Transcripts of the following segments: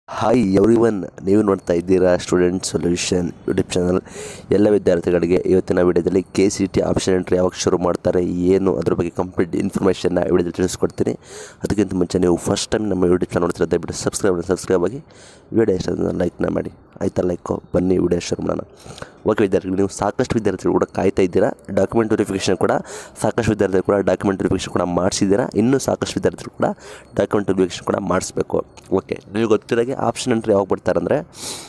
Hi everyone, ನೀವು ನೋಡ್ತಾ ಇದ್ದೀರಾ ಸ್ಟೂಡೆಂಟ್ ಸೊಲ್ಯೂಷನ್ ಯೂಟ್ಯೂಬ್ ಚಾನಲ್. ಎಲ್ಲ ವಿದ್ಯಾರ್ಥಿಗಳಿಗೆ ಇವತ್ತಿನ ವಿಡಿಯೋದಲ್ಲಿ KCET ಆಪ್ಷನ್ ಎಂಟ್ರಿ ಯಾವಾಗ ಶುರು ಮಾಡ್ತಾರೆ, ಏನು ಅದ್ರ ಬಗ್ಗೆ ಕಂಪ್ಲೀಟ್ ಇನ್ಫಾರ್ಮೇಷನ್ನ ವಿಡಿಯೋದಲ್ಲಿ ತಿಳಿಸ್ಕೊಡ್ತೀನಿ. ಅದಕ್ಕಿಂತ ಮುಂಚೆ ನೀವು ಫಸ್ಟ್ ಟೈಮ್ ನಮ್ಮ ಯೂಟ್ಯೂಬ್ ಚಾನಲ್ ನೋಡ್ತಿರೋ ದಯವಿಟ್ಟು ಸಬ್ಸ್ಕ್ರೈಬ್ ಆಗಿ ವಿಡಿಯೋ ಇಷ್ಟ ಲೈಕ್ನ ಮಾಡಿ. ಆಯಿತಾ? ಲೈಕು ಬನ್ನಿ ವಿಡಿಯೋ ಶುರು ಮಾಡೋಣ. ಓಕೆ ವಿದ್ಯಾರ್ಥಿಗಳು, ನೀವು ಸಾಕಷ್ಟು ವಿದ್ಯಾರ್ಥಿಗಳು ಕೂಡ ಕಾಯ್ತಾ ಇದ್ದೀರಾ. ಡಾಕ್ಯುಮೆಂಟ್ ವೆರಿಫಿಕೇಷನ್ ಕೂಡ ಸಾಕಷ್ಟು ವಿದ್ಯಾರ್ಥಿಗಳು ಕೂಡ ಡಾಕ್ಯುಮೆಂಟ್ ವೆರಿಫಿಕೇಷನ್ ಕೂಡ ಮಾಡಿಸಿದ್ದೀರಾ. ಇನ್ನೂ ಸಾಕಷ್ಟು ವಿದ್ಯಾರ್ಥಿಗಳು ಕೂಡ ಡಾಕ್ಯುಮೆಂಟ್ ವೆರಿಫಿಕೇಷನ್ ಕೂಡ ಮಾಡಿಸ್ಬೇಕು. ಓಕೆ, ನೀವು ಗೊತ್ತಿರೋಗೆ ಆಪ್ಷನ್ ಎಂಟ್ರಿ ಯಾವಾಗ ಬರ್ತಾರೆ ಅಂದರೆ,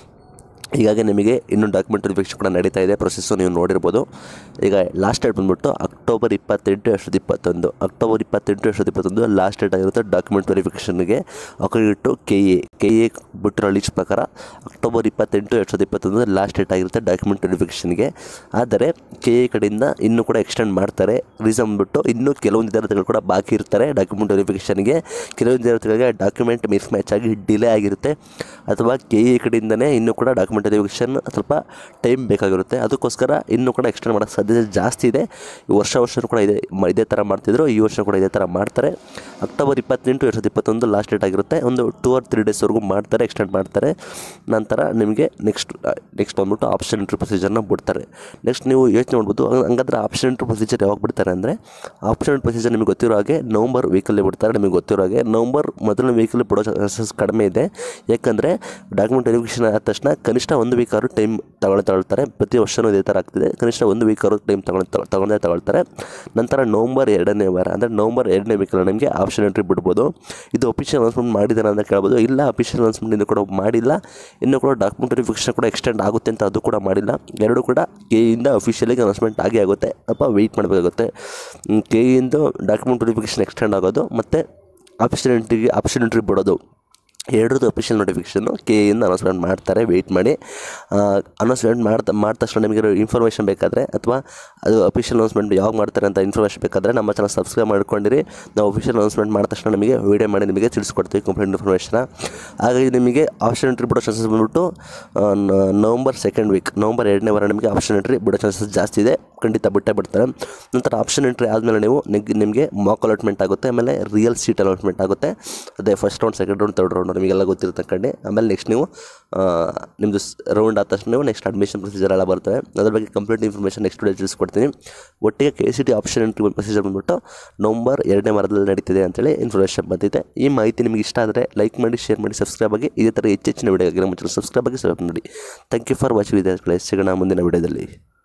ಹೀಗಾಗಿ ನಿಮಗೆ ಇನ್ನೂ ಡಾಕ್ಯುಮೆಂಟ್ ವೆರಿಫಿಕೇಷನ್ ಕೂಡ ನಡೀತಾ ಇದೆ. ಪ್ರೊಸೆಸ್ಸು ನೀವು ನೋಡಿರ್ಬೋದು. ಈಗ ಲಾಸ್ಟ್ ಡೇಟ್ ಬಂದುಬಿಟ್ಟು ಅಕ್ಟೋಬರ್ 28, 2021. ಅಕ್ಟೋಬರ್ 28, 2021 ಲಾಸ್ಟ್ ಡೇಟ್ ಆಗಿರುತ್ತೆ ಡಾಕ್ಯುಮೆಂಟ್ ವೆರಿಫಿಕೇಷನ್ಗೆ. ಅಕಾರ್ಡಿಂಗ್ ಟು KA ಬಿಟ್ಟಿರೋ ಲೀಸ್ಟ್ ಪ್ರಕಾರ ಅಕ್ಟೋಬರ್ 28, 2021 ಲಾಸ್ಟ್ ಡೇಟ್ ಆಗಿರುತ್ತೆ ಡಾಕ್ಯುಮೆಂಟ್ ವೆರಿಫಿಕೇಷನ್ಗೆ. ಆದರೆ KA ಕಡೆಯಿಂದ ಇನ್ನೂ ಕೂಡ ಎಕ್ಸ್ಟೆಂಡ್ ಮಾಡ್ತಾರೆ. ರೀಸನ್ ಬಂದುಬಿಟ್ಟು ಇನ್ನೂ ಕೆಲವೊಂದು ವಿದ್ಯಾರ್ಥಿಗಳು ಕೂಡ ಬಾಕಿ ಇರ್ತಾರೆ ಡಾಕ್ಯುಮೆಂಟ್ ವೆರಿಫಿಕೇಷನ್ಗೆ. ಕೆಲವೊಂದು ವಿದ್ಯಾರ್ಥಿಗಳಿಗೆ ಡಾಕ್ಯುಮೆಂಟ್ ಮಿಸ್ ಮ್ಯಾಚ್ ಆಗಿ ಡಿಲೇ ಆಗಿರುತ್ತೆ, ಅಥವಾ KA ಕಡೆಯಿಂದನೇ ಇನ್ನೂ ಕೂಡ ಡಾಕ್ಯುಮೆಂಟ್ ವೆರಿಫಿಕೇಷನ್ ಸ್ವಲ್ಪ ಟೈಮ್ ಬೇಕಾಗಿರುತ್ತೆ. ಅದಕ್ಕೋಸ್ಕರ ಇನ್ನೂ ಕೂಡ ಎಕ್ಸ್ಟೆಂಡ್ ಮಾಡೋಕ್ಕೆ ಸಾಧ್ಯತೆ ಜಾಸ್ತಿ ಇದೆ. ವರ್ಷ ಕೂಡ ಇದೇ ಥರ ಮಾಡ್ತಿದ್ರು, ಈ ವರ್ಷ ಕೂಡ ಇದೇ ಥರ ಮಾಡ್ತಾರೆ. ಅಕ್ಟೋಬರ್ 28, 2021 ಲಾಸ್ಟ್ ಡೇಟ್ ಆಗಿರುತ್ತೆ. ಒಂದು 2 or 3 ಡೇಸ್ವರೆಗೂ ಮಾಡ್ತಾರೆ, ಎಕ್ಸ್ಟೆಂಡ್ ಮಾಡ್ತಾರೆ. ನಂತರ ನಿಮಗೆ ನೆಕ್ಸ್ಟ್ ಬಂದ್ಬಿಟ್ಟು ಆಪ್ಷನ್ ಎಂಟ್ರಿ ಪ್ರೊಸೀಜರ್ನ ಬಿಡ್ತಾರೆ. ನೆಕ್ಸ್ಟ್ ನೀವು ಯೋಚನೆ ಮಾಡ್ಬೋದು, ಹಂಗಾದ್ರೆ ಆಪ್ಷನ್ ಎಂಟ್ರಿ ಪ್ರೊಸೀಜರ್ ಯಾವಾಗ ಬಿಡ್ತಾರೆ ಅಂದರೆ, ಆಪ್ಷನ್ ಎಂಟ್ರಿ ಪ್ರೊಸೀಜರ್ ನಿಮಗೆ ಗೊತ್ತಿರೋ ಹಾಗೆ ನವಂಬರ್ ವೀಕಲ್ಲಿ ಬಿಡ್ತಾರೆ. ನಿಮಗೆ ಗೊತ್ತಿರೋ ಹಾಗೆ ನವಂಬರ್ ಮೊದಲನೇ ವೀಕಲ್ಲಿ ಬಿಡೋ ಚಾನ್ಸಸ್ ಕಡಿಮೆ ಇದೆ. ಯಾಕಂದರೆ ಡಾಕ್ಯುಮೆಂಟ್ ವೆರಿಫಿಕೇಷನ್ ಆದ ತಕ್ಷಣ ಕನಿಷ್ಠ 1 ವೀಕ್ ಆದರೂ ಟೈಮ್ ತಗೊಳ್ತಾರೆ. ಪ್ರತಿ ವರ್ಷವೂ ಇದೇ ಥರ ಆಗ್ತಿದೆ. ಕನಿಷ್ಠ 1 ವೀಕ್ ಆದರೂ ಟೈಮ್ ತಗೊಳ್ತಾರೆ. ನಂತರ ನವಂಬರ್ 2ನೇ ವಾರ ಅಂದರೆ ನವಂಬರ್ 2ನೇ ವೀಕಲ್ಲಿ ನಿಮಗೆ ಆಪ್ಷನ್ ಎಂಟ್ರಿ ಬಿಡ್ಬೋದು. ಇದು ಅಫಿಷಿಯಲ್ ಅನೌನ್ಸ್ಮೆಂಟ್ ಮಾಡಿದ್ದಾರೆ ಅಂತ ಕೇಳ್ಬೋದು. ಇಲ್ಲ, ಅಫಿಷಿಯಲ್ ಅನೌನ್ಸ್ಮೆಂಟ್ ಇನ್ನೂ ಕೂಡ ಮಾಡಿಲ್ಲ. ಇನ್ನೂ ಕೂಡ ಡಾಕ್ಯುಮೆಂಟ್ ವೆರಿಫಿಕೇಷನ್ ಕೂಡ ಎಕ್ಸ್ಟೆಂಡ್ ಆಗುತ್ತೆ ಅಂತ ಅದು ಕೂಡ ಮಾಡಿಲ್ಲ. ಎರಡೂ ಕೂಡ KEಯಿಂದ ಅಫಿಷಿಯಲಿಗೆ ಅನೌನ್ಸ್ಮೆಂಟ್ ಆಗುತ್ತೆ. ಅಥವಾ ವೆಯ್ಟ್ ಮಾಡಬೇಕಾಗುತ್ತೆ. KEಯಿಂದ ಡಾಕ್ಯುಮೆಂಟ್ ವೆರಿಫಿಕೇಷನ್ ಎಕ್ಸ್ಟೆಂಡ್ ಆಗೋದು ಮತ್ತು ಆಪ್ಷನ್ ಎಂಟ್ರಿ ಬಿಡೋದು, ಎರಡರದ್ದು ಅಫಿಷಿಯಲ್ ನೋಟಿಫಿಕೇಷನ್ನು KEಯಿಂದ ಅನೌನ್ಸ್ಮೆಂಟ್ ಮಾಡ್ತಾರೆ. ವೆಯ್ಟ್ ಮಾಡಿ. ಅನೌನ್ಸ್ಮೆಂಟ್ ಮಾಡಿದ ತಕ್ಷಣ ನಿಮಗೆ ಇನ್ಫಾರ್ಮೇಷನ್ ಬೇಕಾದರೆ, ಅಥವಾ ಅದು ಅಫಿಷಿಯಲ್ ಅನೌನ್ಸ್ಮೆಂಟ್ ಯಾವಾಗ ಮಾಡ್ತಾರೆ ಅಂತ ಇನ್ಫಾರ್ಮೇಷನ್ ಬೇಕಾದರೆ ನಮ್ಮ ಚಾನಲ್ ಸಬ್ಸ್ಕ್ರೈಬ್ ಮಾಡ್ಕೊಂಡಿರಿ. ನಾವು ಅಫಿಷಿಯಲ್ ಅನೌನ್ಸ್ಮೆಂಟ್ ಮಾಡಿದ ತಕ್ಷಣ ನಿಮಗೆ ವಿಡಿಯೋ ಮಾಡಿ ನಿಮಗೆ ತಿಳಿಸ್ಕೊಡ್ತೀವಿ ಕಂಪ್ಲೀಟ್ ಇನ್ಫಾರ್ಮೇಷನ್ನ. ಹಾಗಾಗಿ ನಿಮಗೆ ಆಪ್ಷನ್ ಎಂಟ್ರಿ ಬಿಡೋ ಚಾನ್ಸಸ್ ಬಂದ್ಬಿಟ್ಟು ನವಂಬರ್ 2nd ವೀಕ್, ನವಂಬರ್ 2ನೇ ವಾರ ನಿಮಗೆ ಆಪ್ಷನ್ ಎಂಟ್ರಿ ಬಿಡೋ ಚಾನ್ಸಸ್ ಜಾಸ್ತಿ ಇದೆ. ಖಂಡಿತ ಬಿಡ್ತಾರೆ. ನಂತರ ಆಪ್ಷನ್ ಎಂಟ್ರಿ ಆದಮೇಲೆ ನಿಮಗೆ ಮಾಕ್ ಅಲಾಟ್ಮೆಂಟ್ ಆಗುತ್ತೆ. ಆಮೇಲೆ ರಿಯಲ್ ಸೀಟ್ ಅಲಾಟ್ಮೆಂಟ್ ಆಗುತ್ತೆ. ಅದೇ first round, second round, third round ನಿಮಗೆಲ್ಲ ಗೊತ್ತಿರ್ತಕ್ಕಂಡೆ. ಆಮೇಲೆ ನೆಕ್ಸ್ಟ್ ನೀವು ನಿಮ್ಮದು ರೌಂಡ್ ಆದ ತಕ್ಷಣ ನೀವು ನೆಕ್ಸ್ಟ್ ಅಡ್ಮಿಷನ್ ಪ್ರೊಸೀಜರ್ ಎಲ್ಲ ಬರ್ತವೆ. ಅದ್ರ ಬಗ್ಗೆ ಕಂಪ್ಲೀಟ್ ಇನ್ಫಾರ್ಮೇಷನ್ ನೆಕ್ಸ್ಟ್ ವಿಡಿಯೋ ತಿಳಿಸ್ಕೊಡ್ತೀನಿ. ಒಟ್ಟಿಗೆ KCET ಆಪ್ಷನ್ ಎಂಟ್ರಿ ಪ್ರೊಸೀಜರ್ ಬಂದುಬಿಟ್ಟು ನವಂಬರ್ 2ನೇ ವಾರದಲ್ಲಿ ನಡೀತಿದೆ ಅಂತೇಳಿ ಇನ್ಫಾರ್ಮೇಷನ್ ಬಂದಿದೆ. ಈ ಮಾಹಿತಿ ನಿಮಗೆ ಇಷ್ಟ ಆದರೆ ಲೈಕ್ ಮಾಡಿ, ಶೇರ್ ಮಾಡಿ, ಸಬ್ಸ್ಕ್ರೈಬ್ ಆಗಿ. ಇದೇ ಥರ ಹೆಚ್ಚಿನ ವಿಡಿಯೋಗೆ ನಮ್ಮ ಚಾನಲ್ ಸಬ್ಸ್ಕ್ರೈಬ್ ಮಾಡಿ. ಥ್ಯಾಂಕ್ ಯು ಫಾರ್ ವಾಚಿಂಗ್ ವಿದ್ಯಾರ್ಥಿಗಳೇ. ಸಿಗೋಣ ಮುಂದಿನ ವಿಡಿಯೋದಲ್ಲಿ.